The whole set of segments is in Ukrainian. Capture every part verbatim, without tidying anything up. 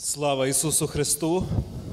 Слава Ісусу Христу!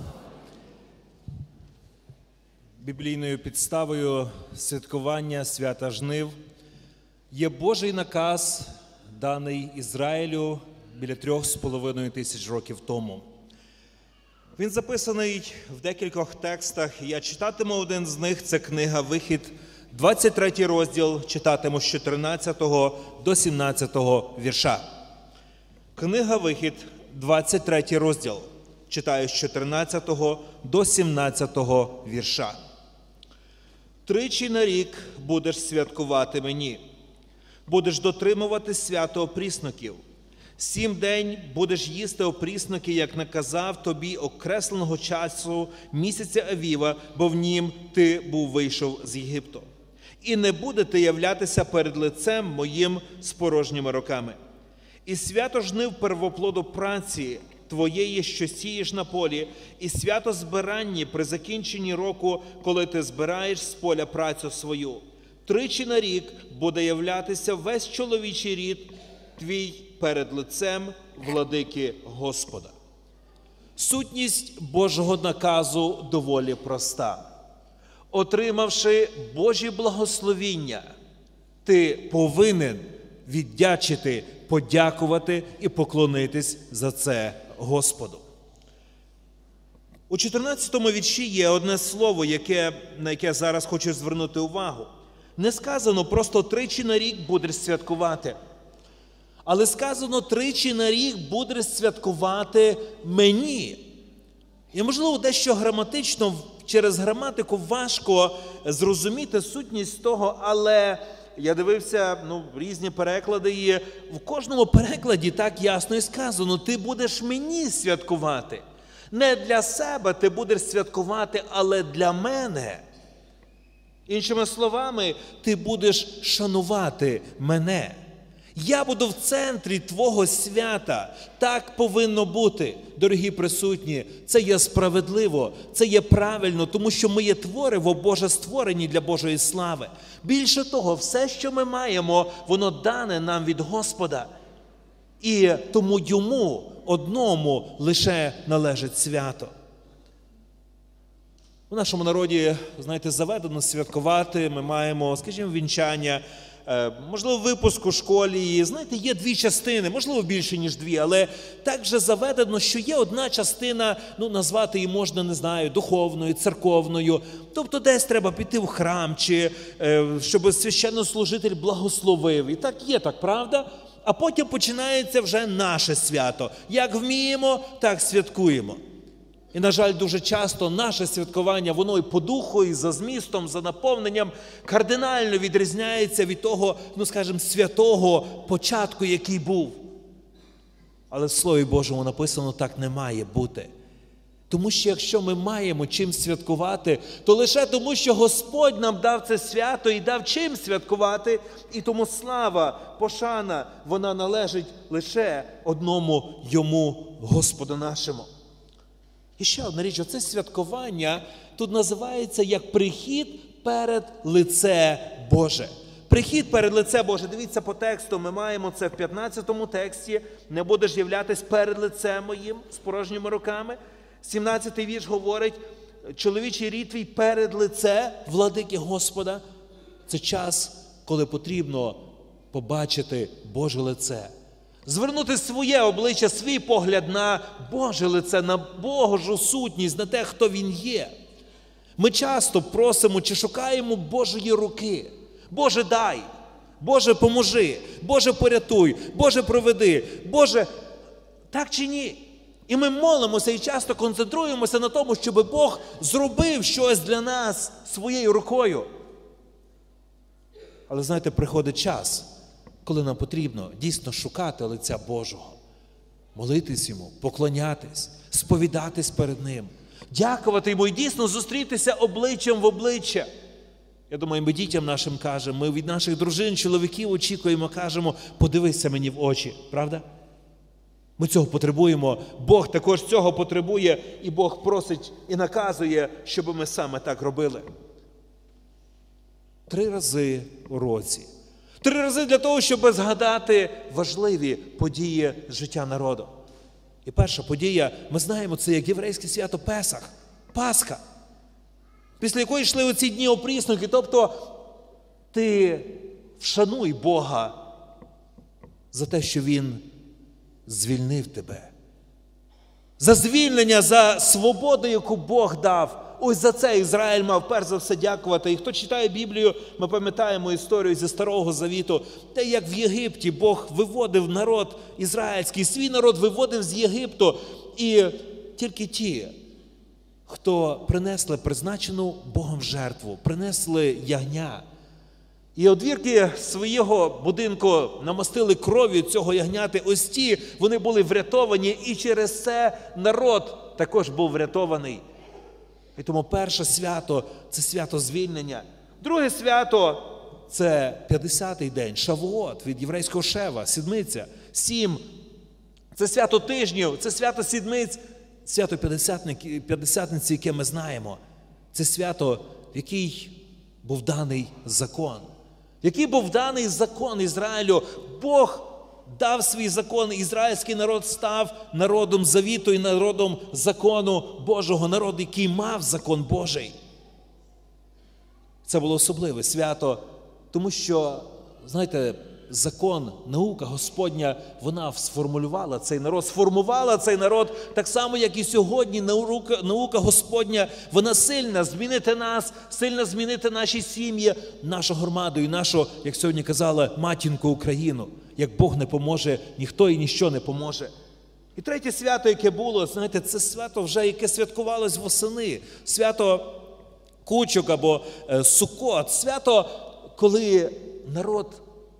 Біблійною підставою святкування свята жнив є Божий наказ, даний Ізраїлю біля трьох з половиною тисяч років тому. Він записаний в декількох текстах. Я читатиму один з них, це книга «Вихід», двадцять третій розділ, читатиму з чотирнадцятого до сімнадцятого вірша. Книга «Вихід», двадцять третій розділ, читаю з чотирнадцятого до сімнадцятого вірша. «Тричі на рік будеш святкувати мені, будеш дотримувати свято опрісноків. Сім день будеш їсти опрісноки, як наказав тобі окресленого часу місяця Авіва, бо в нім ти був вийшов з Єгипту. І не будете являтися перед лицем моїм з порожніми руками. І свято жнив первоплоду праці твоєї, що сієш на полі, і свято збирання при закінченні року, коли ти збираєш з поля працю свою. Тричі на рік буде являтися весь чоловічий рід твій перед лицем владики Господа». Сутність Божого наказу доволі проста. Отримавши Божі благословіння, ти повинен віддячити, подякувати і поклонитись за це Господу. У чотирнадцятому вірші є одне слово, яке, на яке я зараз хочу звернути увагу. Не сказано просто «тричі на рік будеш святкувати», але сказано «тричі на рік будеш святкувати мені». І, можливо, дещо граматично, через граматику важко зрозуміти сутність того, але я дивився, ну, різні переклади, і в кожному перекладі так ясно і сказано: ти будеш мені святкувати. Не для себе ти будеш святкувати, але для мене. Іншими словами, ти будеш шанувати мене. Я буду в центрі твого свята. Так повинно бути, дорогі присутні. Це є справедливо, це є правильно, тому що ми є твориво Боже створені для Божої слави. Більше того, все, що ми маємо, воно дане нам від Господа. І тому йому одному лише належить свято. У нашому народі, знаєте, заведено святкувати. Ми маємо, скажімо, вінчання, можливо, випуск у школі. І, знаєте, є дві частини, можливо, більше, ніж дві, але так же заведено, що є одна частина, ну, назвати її можна, не знаю, духовною, церковною. Тобто десь треба піти в храм, чи щоб священнослужитель благословив. І так є, так, правда? А потім починається вже наше свято. Як вміємо, так святкуємо. І, на жаль, дуже часто наше святкування, воно і по духу, і за змістом, за наповненням кардинально відрізняється від того, ну, скажімо, святого початку, який був. Але в Слові Божому написано, так не має бути. Тому що якщо ми маємо чим святкувати, то лише тому, що Господь нам дав це свято і дав чим святкувати, і тому слава, пошана, вона належить лише одному Йому, Господу нашому. І ще одна річ, оце святкування тут називається як прихід перед лице Боже. Прихід перед лице Боже. Дивіться по тексту, ми маємо це в п'ятнадцятому тексті. «Не будеш являтись перед лицем моїм з порожніми руками». сімнадцятий вірш говорить: чоловічий рід твій перед лице владики Господа. Це час, коли потрібно побачити Боже лице. Звернути своє обличчя, свій погляд на Боже лице, на Божу сутність, на те, хто Він є. Ми часто просимо чи шукаємо Божої руки. Боже, дай, Боже, поможи, Боже, порятуй, Боже, проведи, Боже, так чи ні? І ми молимося і часто концентруємося на тому, щоб Бог зробив щось для нас своєю рукою. Але, знаєте, приходить час, коли нам потрібно дійсно шукати лиця Божого, молитись Йому, поклонятись, сповідатись перед Ним, дякувати Йому і дійсно зустрітися обличчям в обличчя. Я думаю, ми дітям нашим кажемо, ми від наших дружин, чоловіків очікуємо, кажемо: подивися мені в очі, правда? Ми цього потребуємо, Бог також цього потребує, і Бог просить і наказує, щоб ми саме так робили. Три рази у році. Три рази для того, щоб згадати важливі події життя народу. І перша подія, ми знаємо, це як єврейське свято Песах, Пасха, після якої йшли оці дні опрісники. Тобто ти вшануй Бога за те, що Він звільнив тебе. За звільнення, за свободу, яку Бог дав. Ось за це Ізраїль мав перш за все дякувати. І хто читає Біблію, ми пам'ятаємо історію зі Старого Завіту, те, як в Єгипті Бог виводив народ ізраїльський, свій народ виводив з Єгипту. І тільки ті, хто принесли призначену Богом жертву, принесли ягня, і одвірки свого будинку намастили кров'ю цього ягняти, ось ті, вони були врятовані, і через це народ також був врятований. І тому перше свято – це свято звільнення. Друге свято – це п'ятдесятий день, Шавуот, від єврейського шева, сідмиця, сім. Це свято тижнів, це свято сідмиць, свято п'ятдесятниці, яке ми знаємо. Це свято, в який був даний закон. Який був даний закон Ізраїлю. Бог дав свій закон, ізраїльський народ став народом завіту і народом закону Божого, народ, який мав закон Божий. Це було особливе свято, тому що, знаєте, закон, наука Господня, вона сформулювала цей народ, сформувала цей народ, так само, як і сьогодні наука, наука Господня, вона сильна змінити нас, сильна змінити наші сім'ї, нашу громаду і нашу, як сьогодні казала, матінку Україну. Як Бог не поможе, ніхто і ніщо не поможе. І третє свято, яке було, знаєте, це свято вже, яке святкувалось восени. Свято Кучок або е, Суккот. Свято, коли народ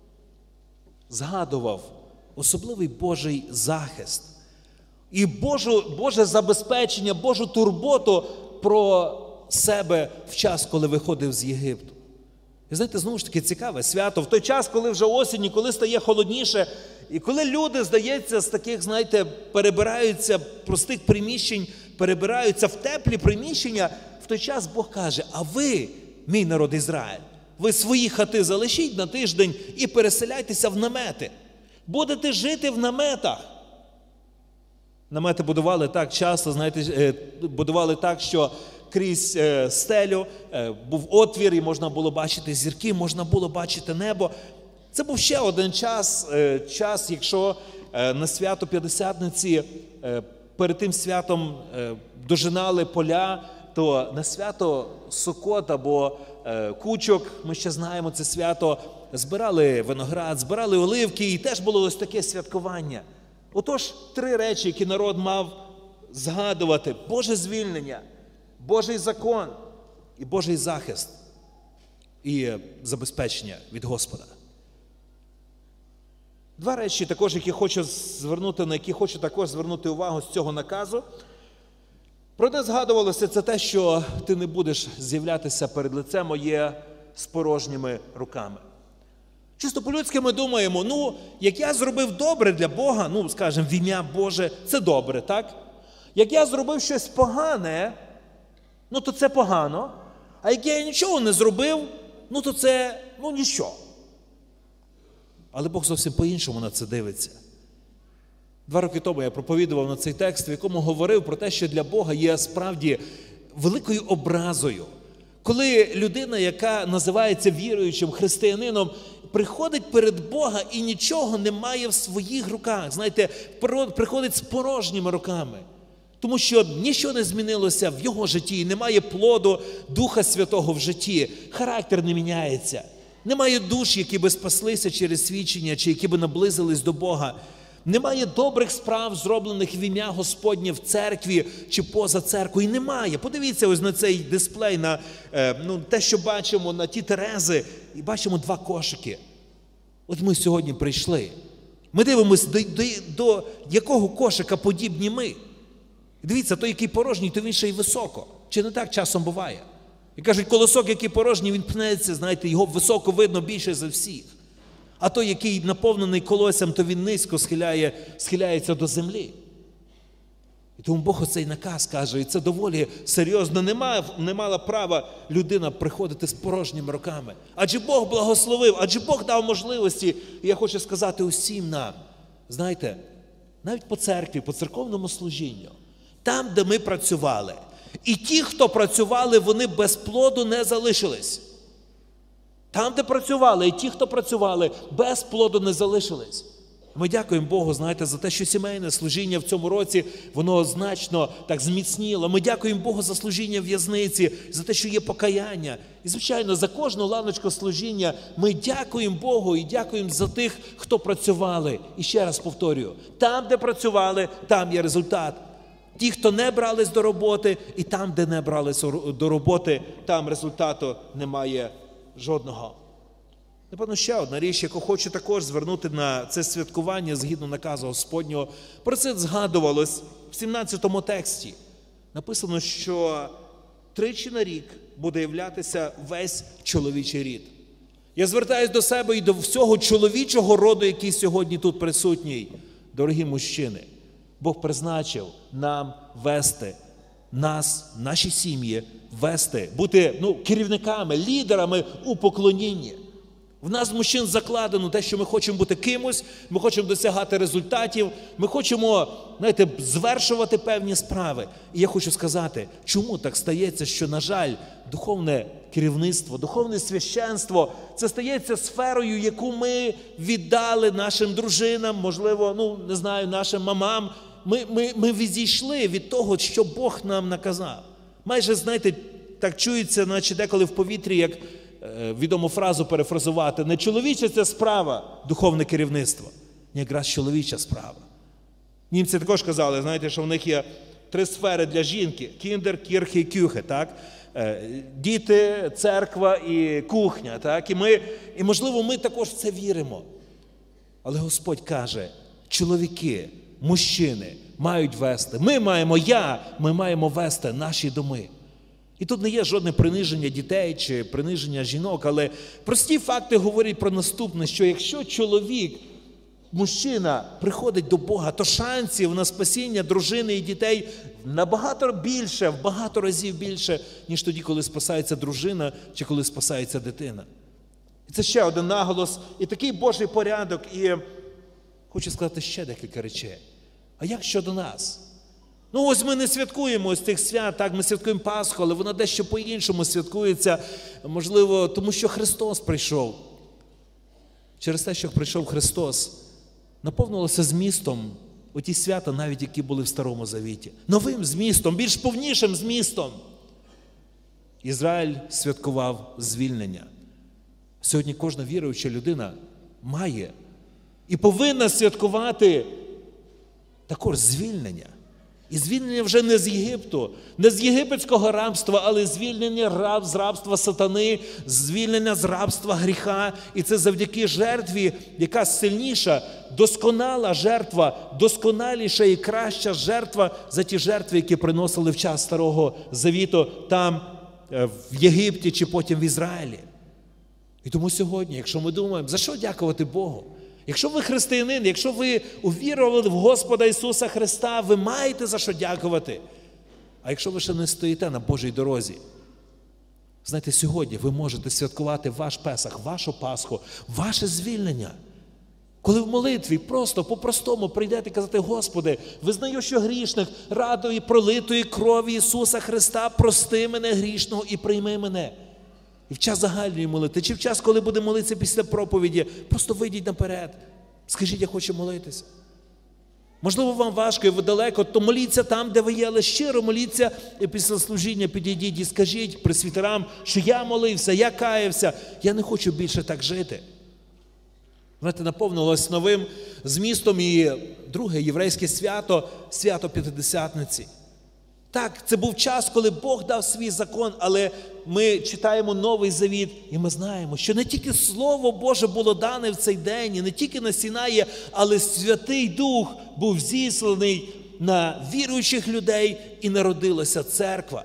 згадував особливий Божий захист. І Божу, Боже забезпечення, Божу турботу про себе в час, коли виходив з Єгипту. І знаєте, знову ж таки цікаве свято. В той час, коли вже осінь, і коли стає холодніше, і коли люди, здається, з таких, знаєте, перебираються простих приміщень, перебираються в теплі приміщення, в той час Бог каже: а ви, мій народ Ізраїль, ви свої хати залишіть на тиждень і переселяйтеся в намети. Будете жити в наметах. Намети будували так часто, знаєте, будували так, що крізь стелю був отвір, і можна було бачити зірки, можна було бачити небо. Це був ще один час, час, якщо на свято П'ятдесятниці перед тим святом дожинали поля, то на свято Суккот або Кучок, ми ще знаємо це свято, збирали виноград, збирали оливки, і теж було ось таке святкування. Отож, три речі, які народ мав згадувати: Боже звільнення, Божий закон і Божий захист і забезпечення від Господа. Два речі також, які хочу звернути, на які хочу також звернути увагу з цього наказу. Про одне згадувалося, це те, що ти не будеш з'являтися перед лицем моє з порожніми руками. Чисто по-людськи ми думаємо, ну, як я зробив добре для Бога, ну, скажімо, в ім'я Боже, це добре, так? Як я зробив щось погане, ну, то це погано. А як я нічого не зробив, ну, то це, ну, ніщо. Але Бог зовсім по-іншому на це дивиться. Два роки тому я проповідував на цей текст, в якому говорив про те, що для Бога є справді великою образою. Коли людина, яка називається віруючим християнином, приходить перед Бога і нічого не має в своїх руках. Знаєте, приходить з порожніми руками. Тому що нічого не змінилося в його житті, немає плоду Духа Святого в житті, характер не міняється. Немає душ, які би спаслися через свідчення, чи які би наблизились до Бога. Немає добрих справ, зроблених в ім'я Господнє в церкві чи поза церквою. Немає. Подивіться ось на цей дисплей, на е, ну, те, що бачимо, на ті терези, і бачимо два кошики. От ми сьогодні прийшли. Ми дивимося, до, до, до якого кошика подібні ми. Дивіться, той, який порожній, то він ще й високо. Чи не так часом буває? І кажуть, колосок, який порожній, він пнеться, знаєте, його високо видно більше за всіх. А той, який наповнений колоссям, то він низько схиляє, схиляється до землі. І тому Бог оцей наказ каже, і це доволі серйозно, не мала, не мала права людина приходити з порожніми руками. Адже Бог благословив, адже Бог дав можливості. І я хочу сказати усім нам, знаєте, навіть по церкві, по церковному служінню, там, де ми працювали. І ті, хто працювали, вони без плоду не залишились. Там, де працювали, і ті, хто працювали, без плоду не залишились. Ми дякуємо Богу, знаєте, за те, що сімейне служіння в цьому році, воно значно так зміцніло. Ми дякуємо Богу за служіння в в'язниці, за те, що є покаяння. І, звичайно, за кожну ланочку служіння ми дякуємо Богу і дякуємо за тих, хто працювали. І ще раз повторюю, там, де працювали, там є результат. Ті, хто не брались до роботи, і там, де не брались до роботи, там результату немає жодного. Напевно, ще одна річ, яку хочу також звернути на це святкування згідно наказу Господнього. Про це згадувалось в сімнадцятому тексті. Написано, що тричі на рік буде являтися весь чоловічий рід. Я звертаюсь до себе і до всього чоловічого роду, який сьогодні тут присутній. Дорогі мужчини, Бог призначив нам вести, нас, наші сім'ї, вести, бути ну, керівниками, лідерами у поклонінні. В нас, мужчин, закладено те, що ми хочемо бути кимось, ми хочемо досягати результатів, ми хочемо, знаєте, звершувати певні справи. І я хочу сказати, чому так стається, що, на жаль, духовне керівництво, духовне священство – це стається сферою, яку ми віддали нашим дружинам, можливо, ну, не знаю, нашим мамам. Ми, ми, ми відійшли від того, що Бог нам наказав. Майже, знаєте, так чується, наче деколи в повітрі, як відому фразу перефразувати, не чоловіча це справа, духовне керівництво, не якраз чоловіча справа. Німці також казали, знаєте, що в них є три сфери для жінки: кіндер, кірхе і кюхе, так? Діти, церква і кухня, так? І ми, і можливо, ми також в це віримо. Але Господь каже, чоловіки, мужчини мають вести, ми маємо, я, ми маємо вести наші доми. І тут не є жодне приниження дітей чи приниження жінок, але прості факти говорять про наступне, що якщо чоловік, мужчина приходить до Бога, то шансів на спасіння дружини і дітей набагато більше, в багато разів більше, ніж тоді, коли спасається дружина чи коли спасається дитина. І це ще один наголос, і такий Божий порядок. І хочу сказати ще декілька речей. А як щодо нас? Ну ось ми не святкуємо ось цих свят, так, ми святкуємо Пасху, але вона дещо по-іншому святкується, можливо, тому що Христос прийшов. Через те, що прийшов Христос, наповнилося змістом оті свята, навіть які були в Старому Завіті. Новим змістом, більш повнішим змістом. Ізраїль святкував звільнення. Сьогодні кожна віруюча людина має і повинна святкувати також звільнення. І звільнення вже не з Єгипту, не з єгипетського рабства, але звільнення раб, з рабства сатани, звільнення з рабства гріха. І це завдяки жертві, яка сильніша, досконала жертва, досконаліша і краща жертва за ті жертви, які приносили в час Старого Завіту там, в Єгипті чи потім в Ізраїлі. І тому сьогодні, якщо ми думаємо, за що дякувати Богу? Якщо ви християнин, якщо ви увірували в Господа Ісуса Христа, ви маєте за що дякувати. А якщо ви ще не стоїте на Божій дорозі, знаєте, сьогодні ви можете святкувати ваш Песах, вашу Пасху, ваше звільнення. Коли в молитві просто по-простому прийдете і казати: Господи, визнаю, що грішник, радої пролитої крові Ісуса Христа, прости мене грішного і прийми мене. І в час загальної молитви, чи в час, коли буде молитися після проповіді, просто вийдіть наперед. Скажіть: я хочу молитися. Можливо, вам важко і ви далеко, то моліться там, де ви є, але щиро моліться, і після служіння підійдіть і скажіть пресвітерам, що я молився, я каявся, я не хочу більше так жити. Знаєте, наповнилось новим змістом і друге єврейське свято, свято П'ятидесятниці. Так, це був час, коли Бог дав свій закон, але ми читаємо Новий Завіт, і ми знаємо, що не тільки Слово Боже було дане в цей день, і не тільки на Сінаї, але Святий Дух був зісланий на віруючих людей, і народилася церква.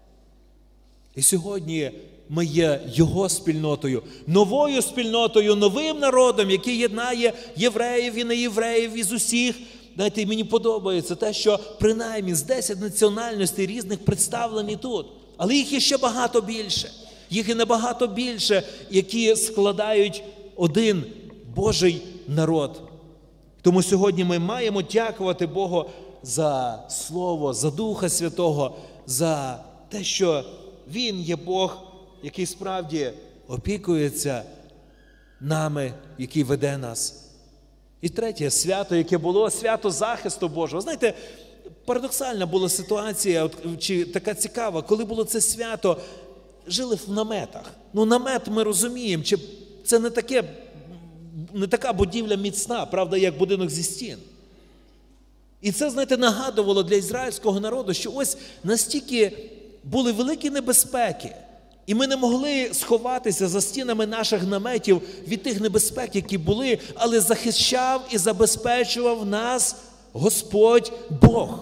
І сьогодні ми є Його спільнотою, новою спільнотою, новим народом, який єднає євреїв і неєвреїв із усіх. Знаєте, мені подобається те, що принаймні з десять національностей різних представлені тут. Але їх є ще багато більше. Їх і набагато більше, які складають один Божий народ. Тому сьогодні ми маємо дякувати Богу за Слово, за Духа Святого, за те, що Він є Бог, який справді опікується нами, який веде нас. І третє, свято, яке було, свято захисту Божого. Знаєте, парадоксальна була ситуація, от, чи така цікава, коли було це свято, жили в наметах. Ну, намет ми розуміємо, чи це не таке, не така будівля міцна, правда, як будинок зі стін. І це, знаєте, нагадувало для ізраїльського народу, що ось настільки були великі небезпеки, і ми не могли сховатися за стінами наших наметів від тих небезпек, які були, але захищав і забезпечував нас Господь Бог.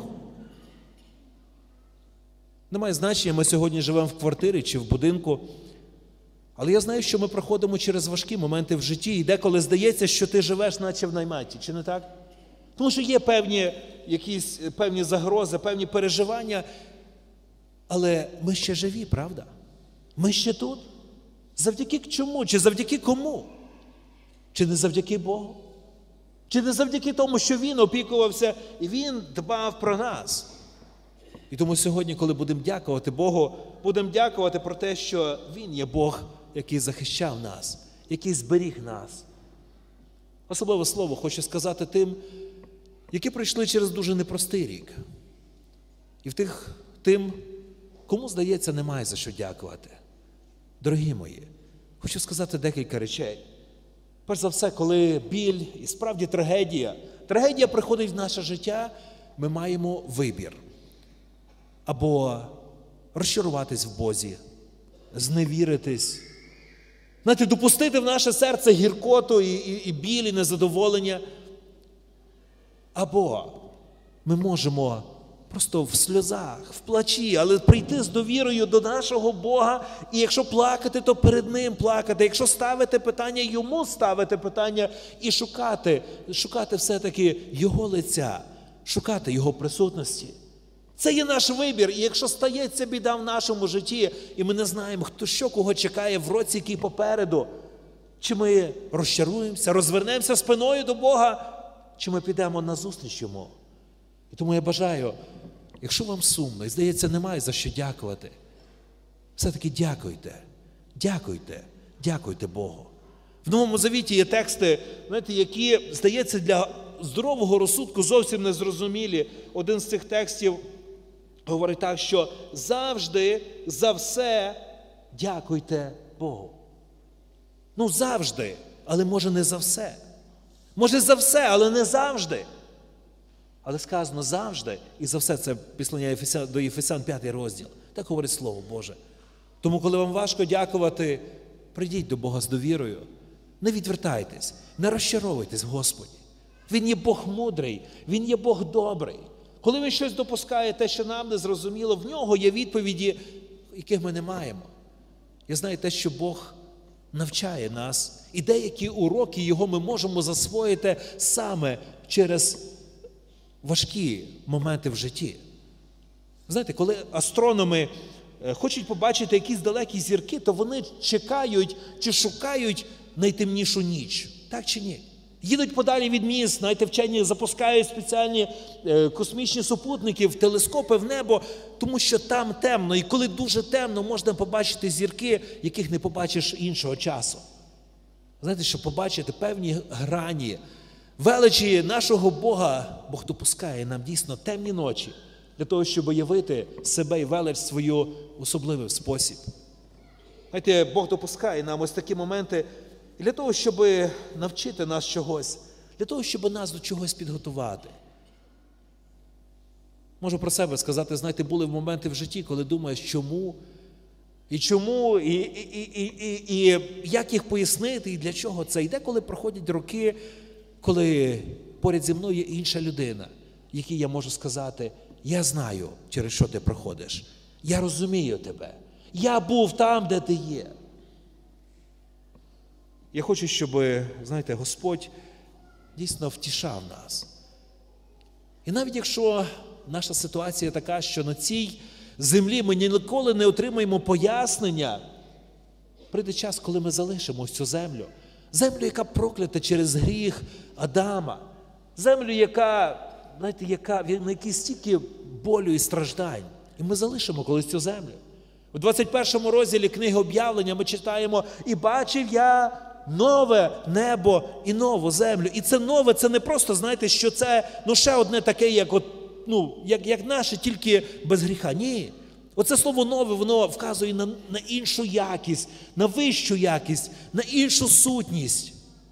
Немає значення, ми сьогодні живемо в квартирі чи в будинку, але я знаю, що ми проходимо через важкі моменти в житті, і деколи здається, що ти живеш наче в найматі, чи не так? Тому що є певні, якісь, певні загрози, певні переживання, але ми ще живі, правда? Ми ще тут. Завдяки чому? Чи завдяки кому? Чи не завдяки Богу? Чи не завдяки тому, що Він опікувався і Він дбав про нас? І тому сьогодні, коли будемо дякувати Богу, будемо дякувати про те, що Він є Бог, який захищав нас, який зберіг нас. Особливе слово хочу сказати тим, які пройшли через дуже непростий рік. І в тих, тим, кому, здається, немає за що дякувати. Дорогі мої, хочу сказати декілька речей. Перш за все, коли біль і справді трагедія, трагедія приходить в наше життя, ми маємо вибір. Або розчаруватись в Бозі, зневіритись, знаєте, допустити в наше серце гіркоту і, і, і біль, і незадоволення. Або ми можемо просто в сльозах, в плачі, але прийти з довірою до нашого Бога, і якщо плакати, то перед Ним плакати, якщо ставити питання, Йому ставити питання і шукати, шукати все-таки Його лиця, шукати Його присутності. Це є наш вибір, і якщо стається біда в нашому житті, і ми не знаємо, хто що кого чекає в році, який попереду, чи ми розчаруємося, розвернемося спиною до Бога, чи ми підемо назустріч Йому. І тому я бажаю, якщо вам сумно і, здається, немає за що дякувати, все-таки дякуйте, дякуйте, дякуйте Богу. В Новому Завіті є тексти, знаєте, які, здається, для здорового розсудку зовсім незрозумілі. Один з цих текстів говорить так, що завжди, за все дякуйте Богу. Ну, завжди, але може не за все. Може за все, але не завжди. Але сказано завжди, і за все це післання до Єфесян п'ятий розділ. Так говорить Слово Боже. Тому, коли вам важко дякувати, прийдіть до Бога з довірою. Не відвертайтесь, не розчаровуйтесь в Господі. Він є Бог мудрий, Він є Бог добрий. Коли він щось допускає, те, що нам не зрозуміло, в нього є відповіді, яких ми не маємо. Я знаю те, що Бог навчає нас, і деякі уроки Його ми можемо засвоїти саме через важкі моменти в житті. Знаєте, коли астрономи хочуть побачити якісь далекі зірки, то вони чекають чи шукають найтемнішу ніч. Так чи ні? Їдуть подалі від міст, знаєте, вчені запускають спеціальні е, космічні супутники в телескопи в небо, тому що там темно. І коли дуже темно, можна побачити зірки, яких не побачиш іншого часу. Знаєте, щоб побачити певні грані, величі нашого Бога, Бог допускає нам дійсно темні ночі, для того, щоб явити себе і велич свою в особливий спосіб. Знаєте, Бог допускає нам ось такі моменти, для того, щоб навчити нас чогось, для того, щоб нас до чогось підготувати. Можу про себе сказати, знаєте, були моменти в житті, коли думаєш, чому, і чому, і, і, і, і, і як їх пояснити, і для чого це. І деколи проходять роки, коли поряд зі мною є інша людина, якій я можу сказати, я знаю, через що ти проходиш, я розумію тебе, я був там, де ти є. Я хочу, щоб, знаєте, Господь дійсно втішав нас. І навіть якщо наша ситуація така, що на цій землі ми ніколи не отримаємо пояснення, прийде час, коли ми залишимо цю землю. Землю, яка проклята через гріх Адама. Землю, яка, знаєте, яка, на якій стільки болю і страждань. І ми залишимо колись цю землю. У двадцять першому розділі книги Об'явлення ми читаємо: «І бачив я нове небо і нову землю». І це нове, це не просто, знаєте, що це, ну, ще одне таке, як, от, ну, як, як наше, тільки без гріха. Ні. Оце слово «нове», воно вказує на, на іншу якість, на вищу якість, на іншу сутність.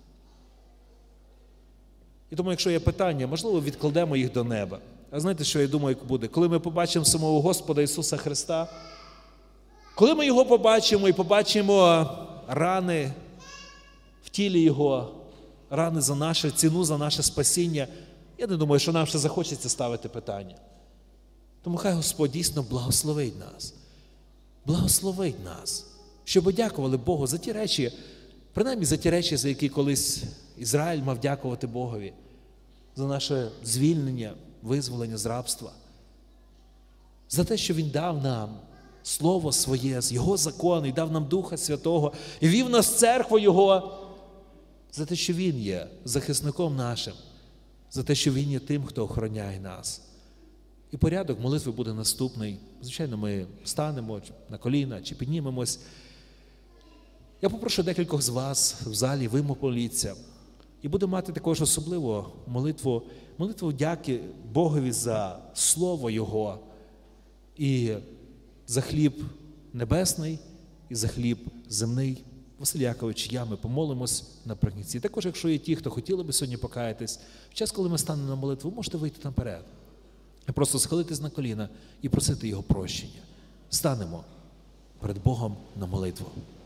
І тому, якщо є питання, можливо, відкладемо їх до неба. А знаєте, що я думаю, як буде? Коли ми побачимо самого Господа Ісуса Христа, коли ми Його побачимо і побачимо рани в тілі Його, рани за наше, ціну за наше спасіння, я не думаю, що нам ще захочеться ставити питання. Тому хай Господь дійсно благословить нас. Благословить нас. Щоб дякували Богу за ті речі, принаймні за ті речі, за які колись Ізраїль мав дякувати Богові. За наше звільнення, визволення з рабства. За те, що Він дав нам Слово Своє, Його закон, і дав нам Духа Святого, і вів нас в церкву Його. За те, що Він є захисником нашим. За те, що Він є тим, хто охороняє нас. І порядок молитви буде наступний. Звичайно, ми станемо на коліна чи піднімемось. Я попрошу декількох з вас в залі, ви помоліться. І буду мати також особливу молитву, молитву дяки Богові за Слово Його. І за хліб небесний, і за хліб земний. Василь Якович, я, ми помолимось наприкінці. Також, якщо є ті, хто хотіли би сьогодні покаятись, в час, коли ми станемо на молитву, можете вийти наперед. І просто схилитись на коліна і просити Його прощення. Станемо перед Богом на молитву.